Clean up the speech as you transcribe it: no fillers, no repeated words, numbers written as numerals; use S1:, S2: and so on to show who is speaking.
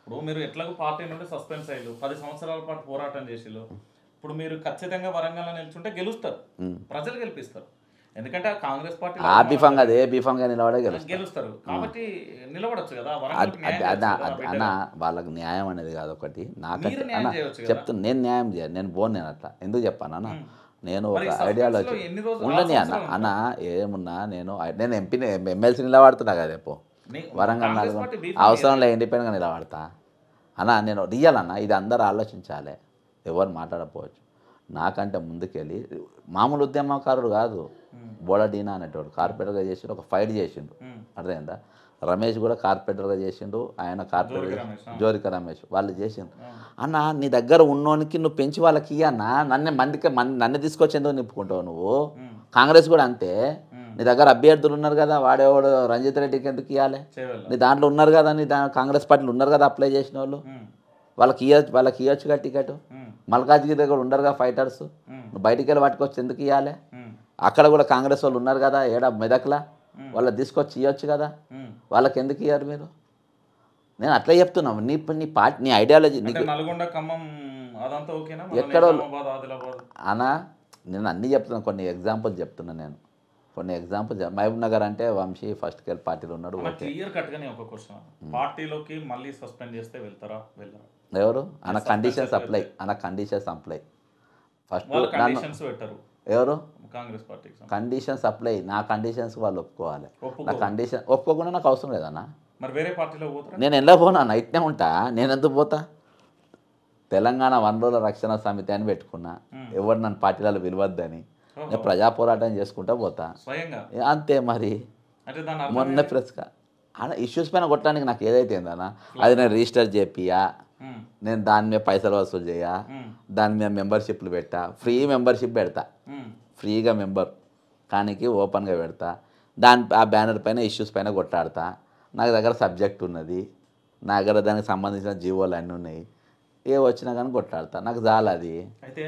S1: ఇప్పుడు మీరు ఎట్లాగో పార్టీ నుండి సస్పెన్స్ అయ్యారు 10 సంవత్సరాల పాటు పోరాటం చేసిళ్ళు ఇప్పుడు మీరు ఖచ్చితంగా వరంగల్లో నిల్చుంటే గెలుస్తారు ప్రజలు గెలిపిస్తారు ఎందుకంటే ఆ కాంగ్రెస్ పార్టీ
S2: ఆ బీఫంగా అదే బీఫంగా నిలబడే గెలుస్తారు
S1: గెలుస్తారు కాబట్టి నిలబడొచ్చు కదా
S2: అన్న వాళ్ళకి న్యాయం అనేది కాదు ఒకటి నాకంటే
S1: న్యాయం
S2: అన్న
S1: చేయొచ్చు కదా
S2: చెప్తాను నేను న్యాయం చేయాలి నేను బోన్ నేను అట్లా ఎందుకు చెప్పాను అన్న నేను
S1: మరి
S2: ఒక
S1: suspense
S2: ఐడియాలజీ
S1: లో ఎన్ని రోజులు
S2: ఉండని అన్న అన్న ఏమున్నా నేను ఎంపీని ఎమ్మెల్సీ నిలబడుతున్నా కదా రేపు వరంగల్
S1: కాంగ్రెస్
S2: నాలుగు
S1: పార్టీ
S2: అవసరం లే ఇండిపెండెంట్గా నిలబడతా అన్న నేను రియల్ అన్న ఇది అందరూ ఆలోచించాలి ఎవరు మాట్లాడకపోవచ్చు నాకంటే ముందుకెళ్ళి మామూలు ఉద్యమకారుడు కాదు బోడడీనా అనేటోడు కార్పొరేటర్గా చేసిండు ఒక ఫైట్ చేసిండు అర్థమైందా రమేష్ కూడా కార్పొరేటర్గా చేసిండు ఆయన కార్పొరేటర్ జోరిక రమేష్ వాళ్ళు చేసిండు అన్న నీ దగ్గర ఉన్నోనికి నువ్వు పెంచి వాళ్ళకి అన్న నన్ను తీసుకొచ్చేందుకు నింపుకుంటావు నువ్వు కాంగ్రెస్ కూడా అంతే నీ దగ్గర అభ్యర్థులు ఉన్నారు కదా వాడేవాడు రంజిత్ రెడ్డికి ఎందుకు ఇవ్వాలి నీ దాంట్లో ఉన్నారు కదా నీ కాంగ్రెస్ పార్టీలు ఉన్నారు కదా అప్లై చేసిన వాళ్ళు వాళ్ళకి ఇవ్వచ్చుగా టికెట్ మల్కాజ్గిరి దగ్గర ఉండరుగా ఫైటర్స్ నువ్వు బయటికి వెళ్ళి పట్టుకొచ్చి ఎందుకు ఇవ్వాలి అక్కడ కూడా కాంగ్రెస్ వాళ్ళు ఉన్నారు కదా ఏడా మెదక్లా వాళ్ళకి తీసుకొచ్చి ఇవ్వచ్చు కదా వాళ్ళకి ఎందుకు ఇవ్వరు మీరు నేను అట్లా చెప్తున్నావు నీ పార్టీ నీ ఐడియాలజీ నీకు
S1: నల్గొండ ఖమ్మం అదంతా ఓకేనా
S2: ఎక్కడో
S1: ఆదిలాబాద్
S2: అనా నేను అన్నీ చెప్తున్నాను కొన్ని ఎగ్జాంపుల్స్ చెప్తున్నాను నేను కొన్ని ఎగ్జాంపుల్స్ మహబూబ్ నగర్ అంటే వంశీ ఫస్ట్ కెళ్ళి పార్టీలో ఉన్నాడు
S1: క్లియర్ కట్గానే ఒక క్వశ్చన్ పార్టీలోకి మళ్ళీ సస్పెండ్ చేస్తే వెళ్ళరా
S2: ఎవరు అన్న కండిషన్స్ అప్లై ఫస్ట్
S1: పెట్టారు
S2: ఎవరు
S1: కాంగ్రెస్ పార్టీకి
S2: కండిషన్స్ అప్లై నా కండిషన్స్ వాళ్ళు ఒప్పుకోవాలి నా కండిషన్ ఒప్పుకోకుండా నాకు అవసరం లేదన్నా
S1: మరి వేరే పార్టీలో పోతారా
S2: నేను ఎలా పోనా ఇట్నే ఉంటా నేను ఎందుకు పోతా తెలంగాణ వనరుల రక్షణ సమితి అని పెట్టుకున్నా ఎవరు నన్ను పార్టీలలో పిలవద్దని నేను ప్రజా పోరాటం చేసుకుంటా పోతా అంతే మరి మొన్న ప్రెస్గా అన్న ఇష్యూస్ పైన కొట్టడానికి నాకు ఏదైతే ఏందన్నా అది నేను రిజిస్టర్ చేపియా నేను దాని మీద పైసలు వసూలు చేయా దాని మీద మెంబర్షిప్లు పెట్టా ఫ్రీ మెంబర్షిప్ పెడతా ఫ్రీగా మెంబర్ కానీ ఓపెన్గా పెడతా ఆ బ్యానర్ పైన ఇష్యూస్ పైన కొట్టాడతా నాకు దగ్గర సబ్జెక్ట్ ఉన్నది నా దగ్గర దానికి సంబంధించిన జీవోలు అన్నీ ఉన్నాయి ఏ వచ్చినా కానీ కొట్టాడతా నాకు చాలా అది